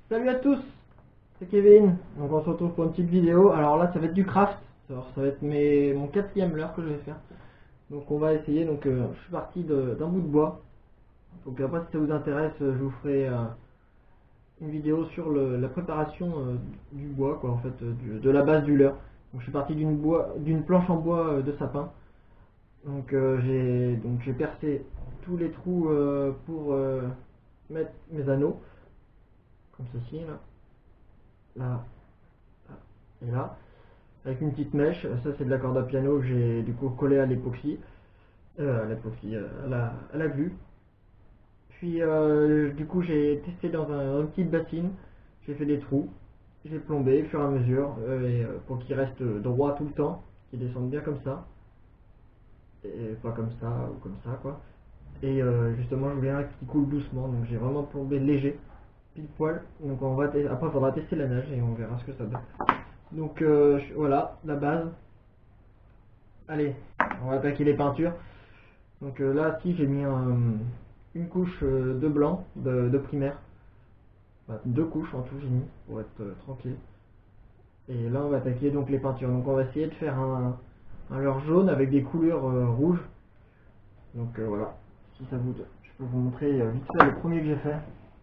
Salut à tous, c'est Kevin. Donc on se retrouve pour une petite vidéo. Alors là ça va être du craft. Alors ça va être mon quatrième leurre que je vais faire. Donc on va essayer. Donc je suis parti d'un bout de bois. Donc après si ça vous intéresse, je vous ferai une vidéo sur la préparation du bois quoi en fait de la base du leurre. Donc je suis parti d'une planche en bois de sapin. Donc j'ai percé tous les trous pour mettre mes anneaux comme ceci là et là, avec une petite mèche. Ça c'est de la corde à piano que j'ai du coup collé à l'époxy, à la glue. Puis du coup j'ai testé dans une petite bassine, j'ai fait des trous, j'ai plombé au fur et à mesure, pour qu'il reste droit tout le temps, qu'il descende bien comme ça, et pas comme ça ou comme ça quoi. Et justement je voulais un qui coule doucement, donc j'ai vraiment plombé léger, pile poil. Donc après il faudra tester la nage et on verra ce que ça donne. Donc voilà la base. Allez, on va attaquer les peintures. Donc là, si j'ai mis une couche de blanc de primaire. Enfin, deux couches en tout, j'ai mis pour être tranquille. Et là, on va attaquer donc les peintures. Donc on va essayer de faire un leurre jaune avec des couleurs rouges. Donc voilà, si ça vous, je peux vous montrer vite fait le premier que j'ai fait.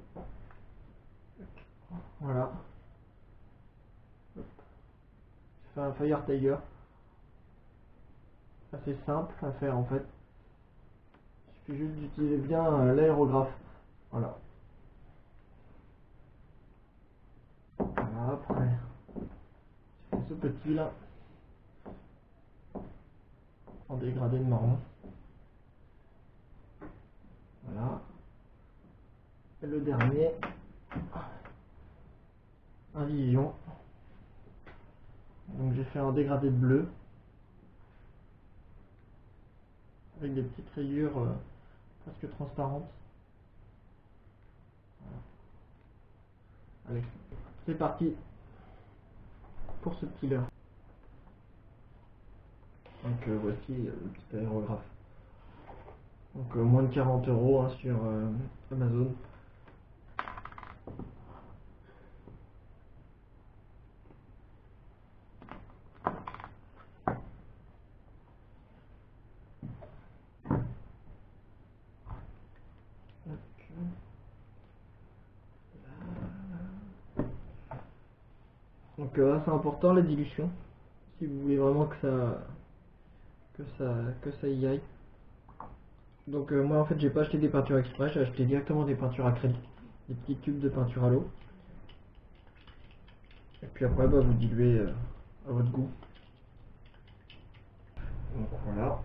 Voilà, j'ai fait un Fire Tiger. Assez simple à faire en fait. Il suffit juste d'utiliser bien l'aérographe. Voilà. Voilà, après, j'ai fait ce petit là en dégradé de marron. Voilà. Et le dernier, un vision. Donc j'ai fait un dégradé de bleu avec des petites rayures presque transparentes. Voilà. Allez, c'est parti pour ce petit leurre. Donc voici le petit aérographe. Donc moins de 40 € hein, sur Amazon. Donc là c'est important la dilution si vous voulez vraiment que ça y aille. Donc moi en fait j'ai pas acheté des peintures exprès, j'ai acheté directement des peintures acryliques, des petits tubes de peinture à l'eau. Et puis après bah, vous diluez à votre goût. Donc voilà.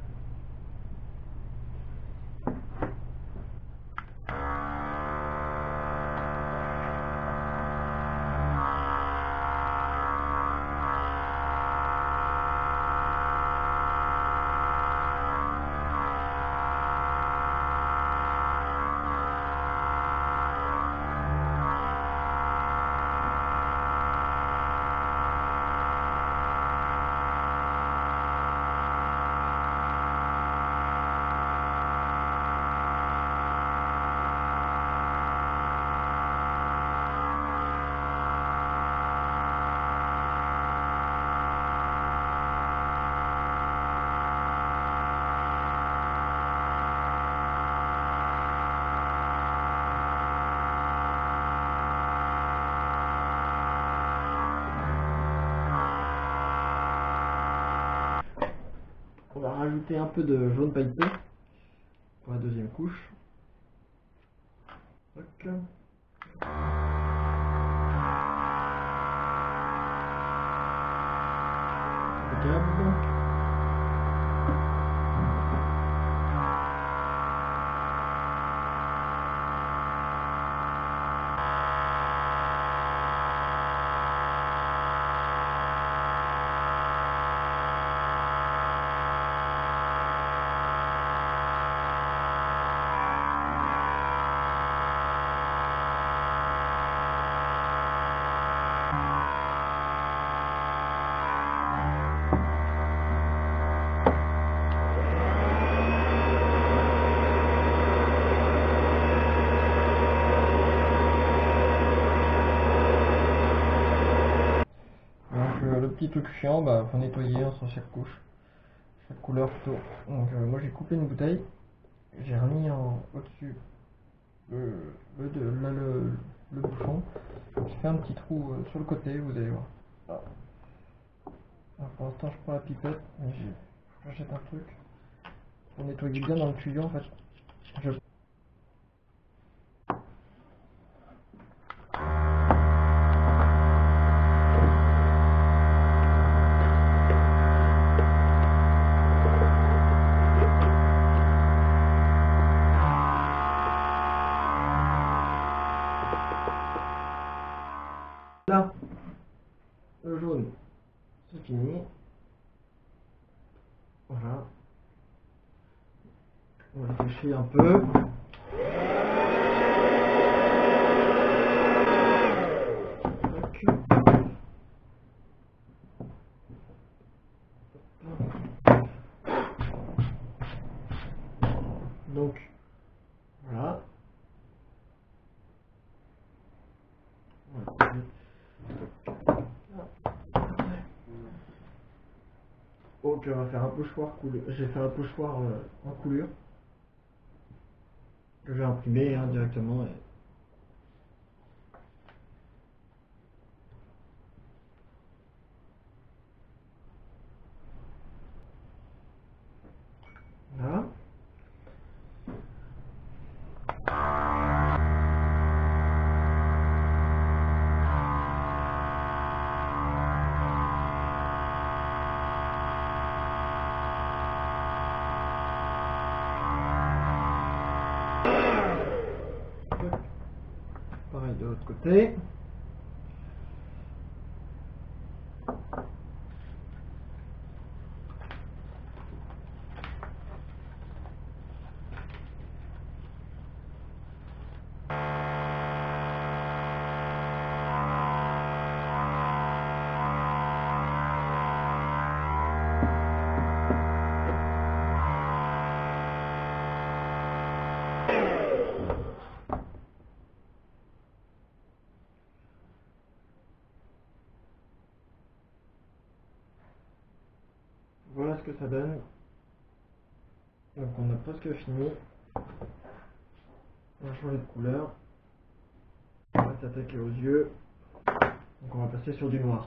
On va rajouter un peu de jaune pailleté pour la deuxième couche. Ok. Impeccable. le petit truc chiant, bah faut nettoyer entre chaque couche, chaque couleur plutôt. Donc moi j'ai coupé une bouteille, j'ai remis au-dessus le bouchon. J'ai fait un petit trou sur le côté, vous allez voir. Ah. Alors, pour l'instant je prends la pipette, mais j'achète un truc pour nettoyer bien dans le tuyau en fait. Je Là, le jaune, c'est fini. Voilà. On va sécher un peu. Donc, voilà. Donc, on va faire un pochoir couleur. J'ai fait un pochoir en coulure que j'ai imprimé directement. Voilà. Pareil de l'autre côté. Voilà ce que ça donne. Donc on a presque fini. On va changer de couleur. On va s'attaquer aux yeux. Donc on va passer sur du noir.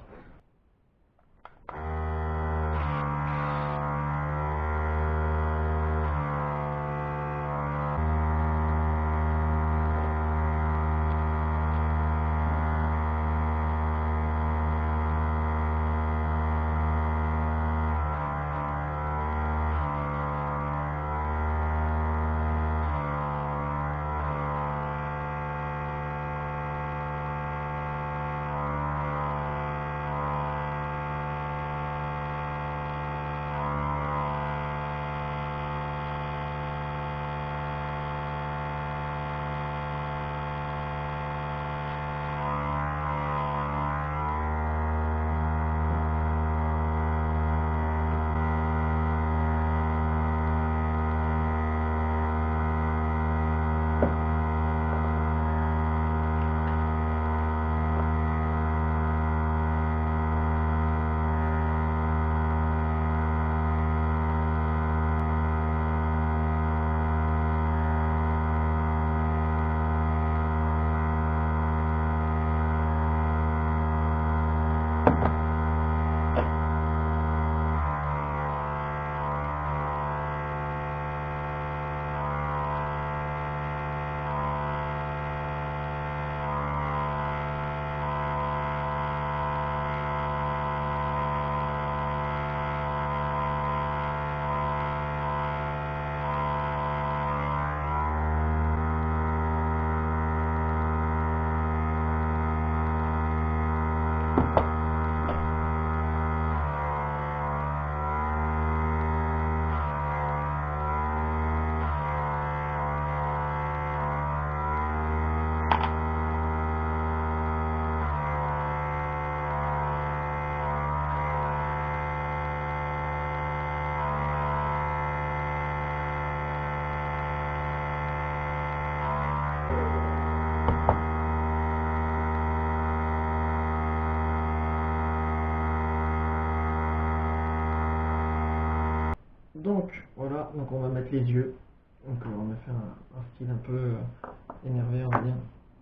Donc voilà, donc on va mettre les yeux. Donc on a fait un style un peu énervé, on va dire.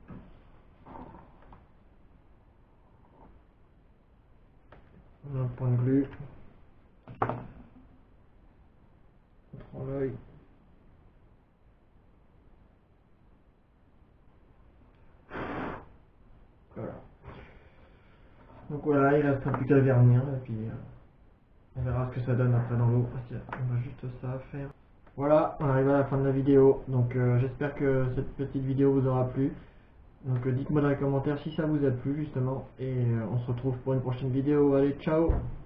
On a un point de glu. On prend l'œil. Voilà. Donc voilà, il reste plus qu'à vernir et puis on verra ce que ça donne après dans l'eau. On a juste ça à faire. Voilà, on arrive à la fin de la vidéo. Donc j'espère que cette petite vidéo vous aura plu. Donc dites-moi dans les commentaires si ça vous a plu justement. Et on se retrouve pour une prochaine vidéo. Allez, ciao!